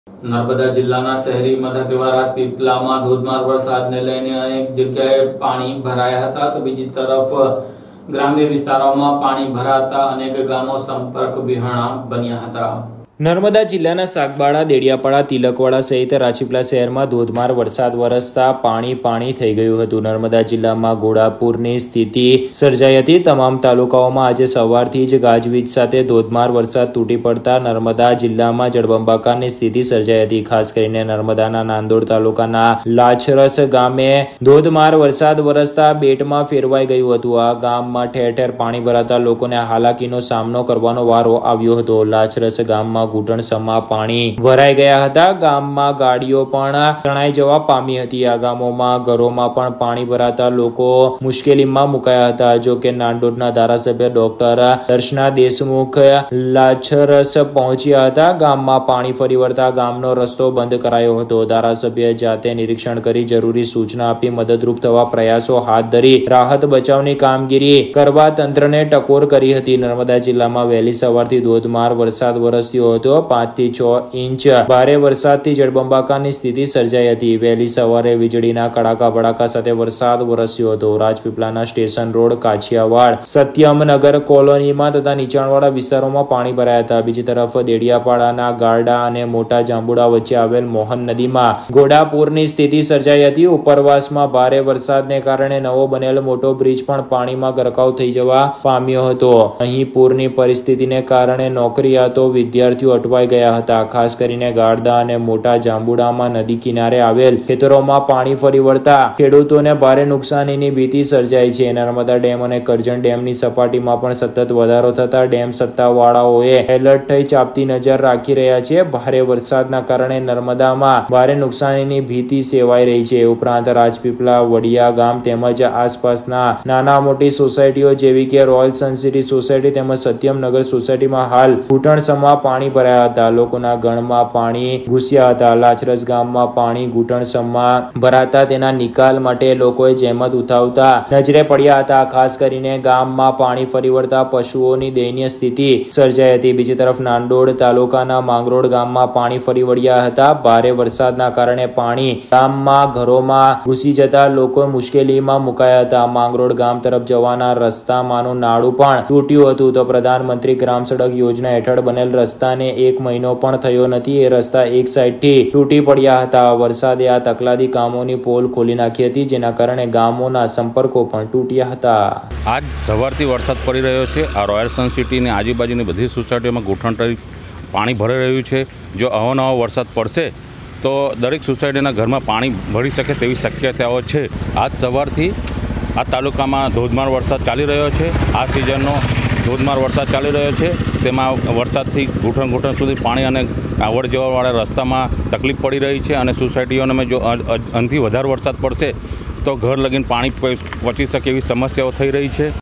નર્મદા જિલ્લાના શહેરી મથક એવા રાજપીપળામાં ધોધમાર વરસાદને લઈને અનેક જગ્યાએ પાણી ભરાયા હતા, તો બીજી તરફ ગ્રામ્ય વિસ્તારોમાં પાણી ભરાતા અનેક ગામો સંપર્ક વિહોણા બન્યા હતા। નર્મદા જિલ્લાના સાગબાડા, દેડિયાપાડા, તિલકવાડા સહિત રાજપીપળા શહેરમાં ધોધમાર વરસાદ વરસતા પાણી થઈ ગયું હતું। નર્મદા જિલ્લામાં ઘોડાપૂરની સ્થિતિ સર્જાઈ હતી। તમામ તાલુકાઓમાં આજે સવારથી જ ગાજવીજ સાથે ધોધમાર વરસાદ તૂટી પડતા નર્મદા જિલ્લામાં જળબંબાકારની સ્થિતિ સર્જાઈ હતી। ખાસ કરીને નર્મદાના નાંદોડ તાલુકાના લાછરસ ગામે ધોધમાર વરસાદ વરસતા બેટમાં ફેરવાઈ ગયું હતું। આ ગામમાં ઠેર ઠેર પાણી ભરાતા લોકોને હાલાકીનો સામનો કરવાનો વારો આવ્યો હતો। લાછરસ ગામમાં ઘૂંટણસમાં પાણી ભરાઈ ગયા હતા। ગામમાં ગાડીઓ પણ તણાઈ જવા પામી હતી। આ ગામોમાં ઘરોમાં પણ પાણી ભરાતા લોકો મુશ્કેલીમાં મુકાયા હતા। જો કે નાંદોદના ધારાસભ્ય ડોક્ટર દર્શના દેશમુખ લાછરસ પહોંચ્યા હતા। ગામમાં પાણી ફરી વળતા ગામનો રસ્તો બંધ કરાયો હતો। ધારાસભ્યએ જાતે નિરીક્ષણ કરી જરૂરી સૂચના આપી મદદરૂપ થવા પ્રયાસો હાથ ધરી રાહત બચાવની કામગીરી કરવા તંત્રને ટકોર કરી હતી। નર્મદા જિલ્લામાં વહેલી સવારથી ધોધમાર વરસાદ વરસ્યો હતો। 5 થી 6 ઇંચ ભારે વરસાદથી જળબંબાકારની સ્થિતિ સર્જાઈ હતી। વહેલી સવારે વીજળીના કડાકા ભડાકા સાથે વરસાદ વરસ્યો હતો। રાજપીપળાના સ્ટેશન રોડ, કાછિયાવાડ, સત્યમનગર કોલોનીમાં તથા નીચાણવાળા વિસ્તારોમાં પાણી ભરાયા હતા। બીજી તરફ દેડિયાપાડાના ગારડા અને મોટા જાંબુડા વચ્ચે આવેલ મોહન નદીમાં ઘોડાપૂરની સ્થિતિ સર્જાઈ હતી। ઉપરવાસમાં ભારે વરસાદને કારણે નવો બનેલ મોટો બ્રિજ પણ પાણીમાં ગરકાવ થઈ જવા પામ્યો હતો। અહીં પૂરની પરિસ્થિતિને કારણે નોકરિયાતો વિદ્યાર્થીઓ અટવાઈ ગયા હતા। ખાસ કરીને ગારડા અને મોટા જાંબુડામાં નદી કિનારે આવેલ ખેતરોમાં પાણી ફરી વળતા ખેડૂતોને ભારે નુકસાનીની ભીતિ સર્જાઈ છે। નર્મદા ડેમ અને કરજણ ડેમની સપાટીમાં પણ સતત વધારો થતા ડેમ સત્તાવાળાઓએ એલર્ટ થઈ ચાંપતી નજર રાખી રહ્યા છે। ભારે વરસાદના કારણે નર્મદામાં ભારે નુકસાનીની ભીતિ સેવાઈ રહી છે। ઉપરાંત રાજપીપળા, વડિયા ગામ તેમજ આસપાસના નાના મોટી સોસાયટીઓ જેવી કે રોયલ સનસિટી સોસાયટી તેમજ સત્યમનગર સોસાયટીમાં હાલ ઘૂંટણસમાં પાણી ભરાયા હતા। લોકોના ગળમાં પાણી ઘૂસ્યા હતા। લાછરસ ગામમાં પાણી ઘૂંટણસમાં ભરાતા તેના નિકાલ માટે લોકોએ જહેમત ઉઠાવતા નજરે પડ્યા હતા। ખાસ કરીને ગામમાં પાણી ફરી વળતા પશુઓની દયનીય સ્થિતિ સર્જાઈ હતી। બીજી તરફ નાંદોડ તાલુકાના માંગરોળ ગામમાં પાણી ફરી વળ્યા હતા। ભારે વરસાદના કારણે પાણી ગામમાં ઘરોમાં ઘૂસી જતા લોકો મુશ્કેલીમાં મુકાયા હતા। માંગરોળ ગામ તરફ જવાના રસ્તામાંનું નાળું પણ તૂટ્યું હતું। તો પ્રધાનમંત્રી ગ્રામ સડક યોજના હેઠળ બનેલ રસ્તાને 1 મહિનો પણ થયો નથી। એ રસ્તા એક સાઈડથી તૂટી પડ્યા હતા। વરસાદે આ તકલાદી કામોની પોલ ખોલી નાખી હતી, જેના કારણે ગામોના સંપર્કો પણ તૂટ્યા હતા। આજ સવારથી વરસાદ પડી રહ્યો છે। આ રોયલ સન સિટીની આજુબાજુની બધી સોસાયટીઓમાં ઘૂંટણ પાણી ભરાઈ રહ્યું છે। જો અવનવો વરસાદ પડશે તો દરેક સોસાયટીના ઘરમાં પાણી ભરી શકે તેવી શક્યતાઓ છે। આજ સવારથી આ તાલુકામાં ધોધમાર વરસાદ ચાલી રહ્યો છે। આ સિઝનનો ધોધમાર વરસાદ ચાલી રહ્યો છે, તેમાં વરસાદથી ઘૂંટણ સુધી પાણી અને આવડ જવાવાળા રસ્તામાં તકલીફ પડી રહી છે અને સોસાયટીઓને જો અંથી વધારે વરસાદ પડશે તો ઘર લગીને પાણી પહોંચી શકે એવી સમસ્યાઓ થઈ રહી છે।